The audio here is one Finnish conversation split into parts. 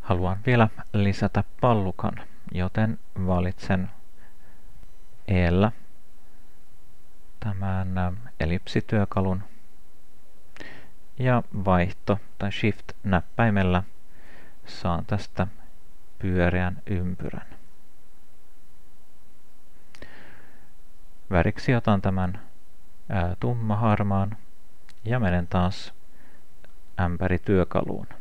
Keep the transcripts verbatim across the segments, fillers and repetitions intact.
Haluan vielä lisätä pallukan, joten valitsen E:llä tämän ellipsityökalun ja vaihto- tai shift-näppäimellä saan tästä pyöreän ympyrän. Väriksi otan tämän ää, tummaharmaan ja menen taas ämpärityökaluun.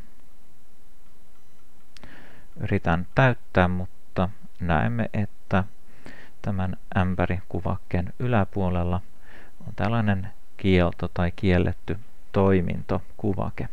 Yritän täyttää, mutta näemme, että tämän ämpärikuvakkeen yläpuolella on tällainen kielto tai kielletty toimintokuvake.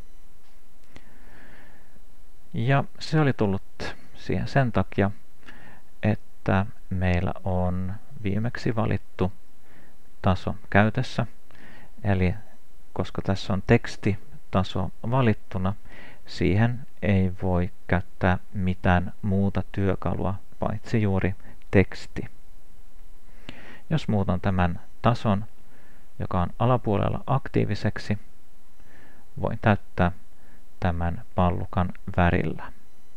Ja se oli tullut siihen sen takia, että meillä on viimeksi valittu taso käytössä. Eli koska tässä on tekstitaso valittuna, siihen ei voi käyttää mitään muuta työkalua paitsi juuri teksti. Jos muutan tämän tason, joka on alapuolella aktiiviseksi, voin täyttää tämän pallukan värillä.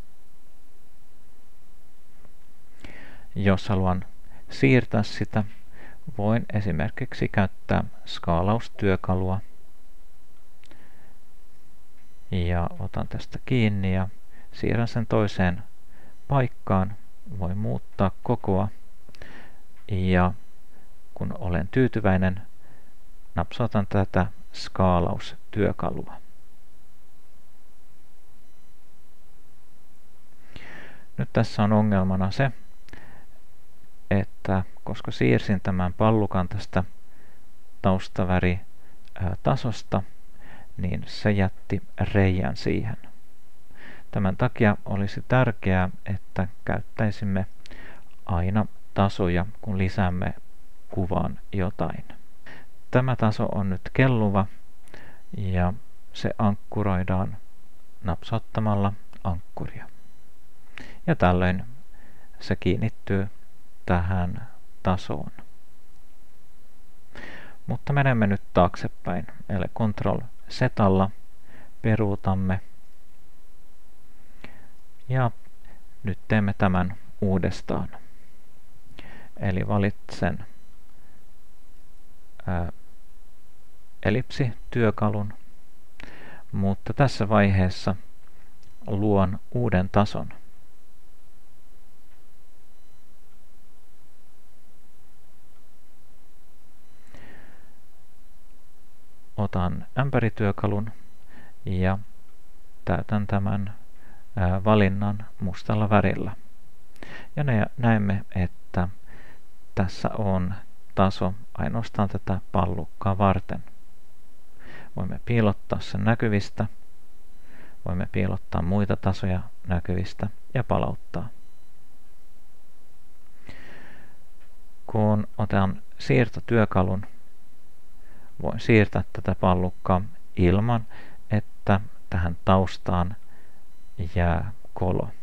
Jos haluan siirtää sitä, voin esimerkiksi käyttää skaalaustyökalua. Ja otan tästä kiinni ja siirrän sen toiseen paikkaan. Voin muuttaa kokoa. Ja kun olen tyytyväinen, napsautan tätä skaalaustyökalua. Nyt tässä on ongelmana se, että koska siirsin tämän pallukan tästä taustaväri-tasosta, niin se jätti reijän siihen. Tämän takia olisi tärkeää, että käyttäisimme aina tasoja, kun lisäämme kuvaan jotain. Tämä taso on nyt kelluva ja se ankkuroidaan napsauttamalla ankkuria. Ja tällöin se kiinnittyy tähän tasoon. Mutta menemme nyt taaksepäin, eli Ctrl-Z:llä peruutamme. Ja nyt teemme tämän uudestaan. Eli valitsen ää, ellipsityökalun, mutta tässä vaiheessa luon uuden tason. Otan ämpärityökalun ja täytän tämän ää, valinnan mustalla värillä. Ja näemme, että tässä on taso ainoastaan tätä pallukkaa varten. Voimme piilottaa sen näkyvistä, voimme piilottaa muita tasoja näkyvistä ja palauttaa. Kun otan siirtotyökalun, voin siirtää tätä pallukkaa ilman, että tähän taustaan jää kolo.